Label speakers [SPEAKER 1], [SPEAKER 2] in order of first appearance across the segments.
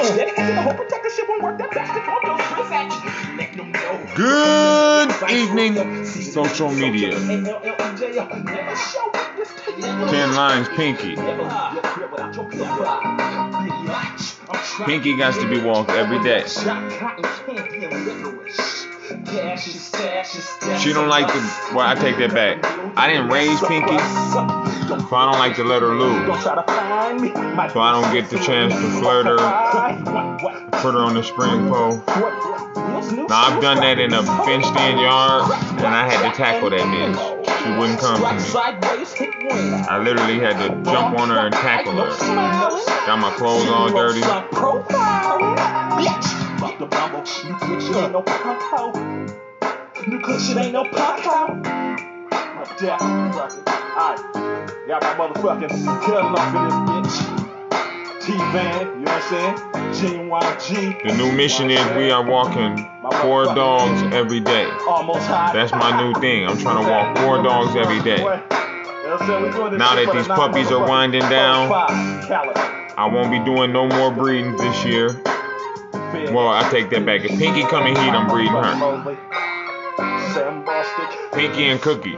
[SPEAKER 1] Good evening, social media. 10 lines, Pinky. Pinky got to be walked every day. She don't like the, well, I take that back. I didn't raise Pinky, so I don't like to let her lose. So I don't get the chance to flirt her, put her on the spring pole. Now I've done that in a fenced-in yard, and I had to tackle that bitch. She wouldn't come to me. I literally had to jump on her and tackle her. Got my clothes all dirty.
[SPEAKER 2] Got my motherfucking cutting off in this bitch. T-Van, you know what I'm saying? GYG.
[SPEAKER 1] The new mission is we are walking 4 dogs every day. That's my new thing. I'm trying to walk 4 dogs every day. Now that these puppies are winding down, I won't be doing no more breeding this year. Well, I take that back. If Pinky come in heat, I'm breeding her. Pinky and Cookie.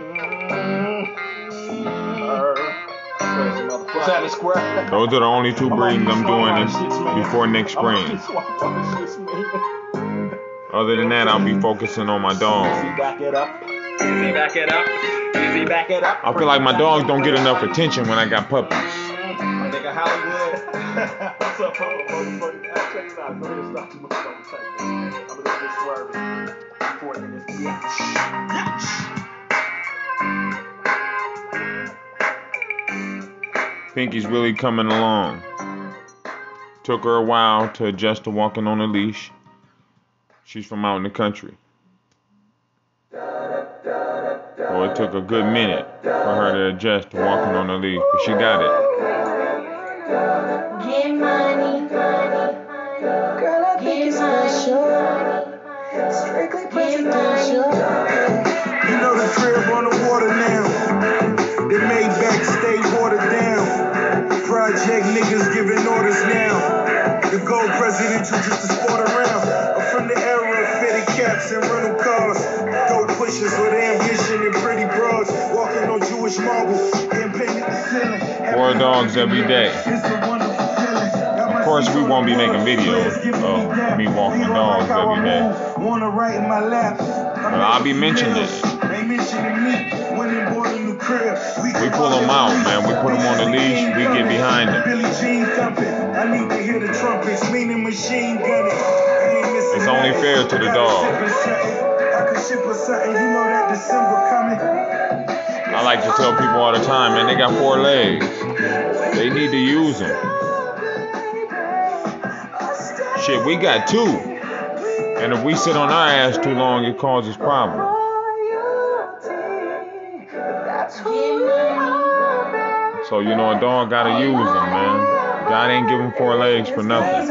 [SPEAKER 1] Those are the only 2 breedings I'm doing before next spring. Other than that, I'll be focusing on my dogs. I feel like my dogs don't get enough attention when I got puppies. Pinky's really coming along. Took her a while to adjust to walking on a leash. She's from out in the country. So it took a good minute for her to adjust to walking on a leash, but she got it.
[SPEAKER 3] Get money, girl, I think it's special. Strictly presidential.
[SPEAKER 4] You know the crib on the water now. They made back stay watered down. Project niggas giving orders now. The gold presidential just to sport around. I'm from the era of fitted caps and rental cars. Dope pushers with ambition and pretty broads. Walking on Jewish marble. Independent ceiling.
[SPEAKER 1] 4 dogs every day. Of course, we won't be making videos of me walking dogs every day. But I'll be mentioning it. We pull them out, man. We put them on the leash. We get behind them. It's only fair to the dog. I like to tell people all the time, man, they got 4 legs. They need to use them. Shit, we got 2. And if we sit on our ass too long, it causes problems. So, you know, a dog gotta use them, man. God ain't giving 4 legs for nothing.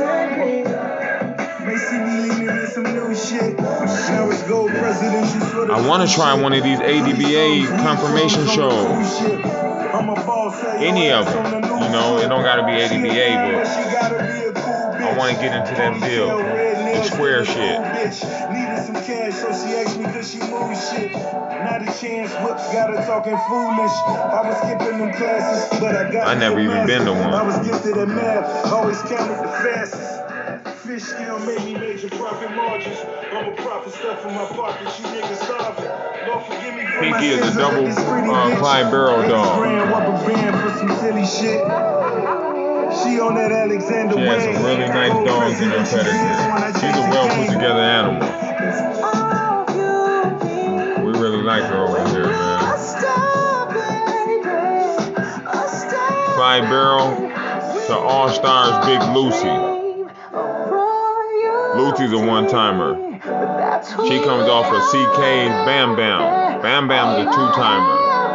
[SPEAKER 1] I want to try one of these ADBA confirmation shows. Any of them. You know, it don't gotta be ADBA, but I want to get into that field. The square shit. I never even been to one.
[SPEAKER 4] I was gifted at math, always counted the fastest. Fish skill made me major profit margins. I'm a profit stuff in my pockets, you niggas starving. Lord forgive me for
[SPEAKER 1] Pinky is a double Clyde Barrow dog.
[SPEAKER 4] She on that Alexander
[SPEAKER 1] She has some really nice dogs in her pedigree. She's a well put together animal. We really like her over here, man. Clyde Barrow to All Stars Big Lucy. Lucy's a one-timer. She comes off of CK's Bam Bam. Bam Bam's a 2-timer.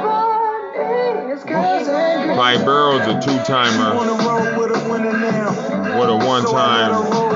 [SPEAKER 1] Clyde Barrow's a 2-timer with a 1-time.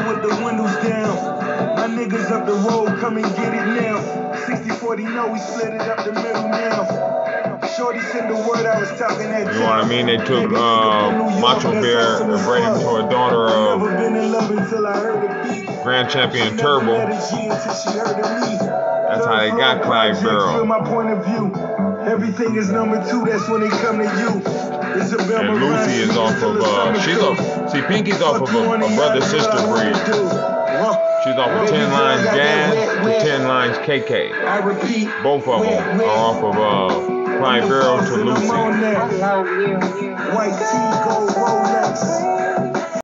[SPEAKER 4] My niggas up the road, come and get it now. 60-40, no, we split it up the middle now. Shorty send the word I was talking that
[SPEAKER 1] You know what I mean? They took Macho Bear and bred him to a daughter of
[SPEAKER 4] Never been in love until I heard a beat.
[SPEAKER 1] Grand Champion Turbo.
[SPEAKER 4] That's
[SPEAKER 1] That's how they got Clyde Barrow.
[SPEAKER 4] My point of view. Everything is number 2. That's when they come to you. Isabel
[SPEAKER 1] And Lucy is off of see, Pinky's off of a brother-sister breed. She's off of 10 Lines Gas to 10 Lines KK.
[SPEAKER 4] I repeat.
[SPEAKER 1] Both of them are off of Clyde Barrow to Lucy.
[SPEAKER 3] I love you.
[SPEAKER 4] White tee, gold Rolex.